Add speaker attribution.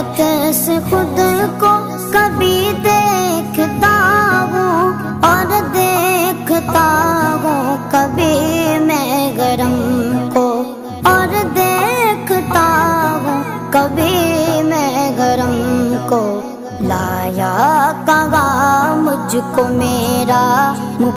Speaker 1: कैसे खुद को कभी देखता हूँ और देखता हूँ कभी मैं गरम को, और देखता हूँ कभी मैं गरम को। लाया कहाँ मुझको मेरा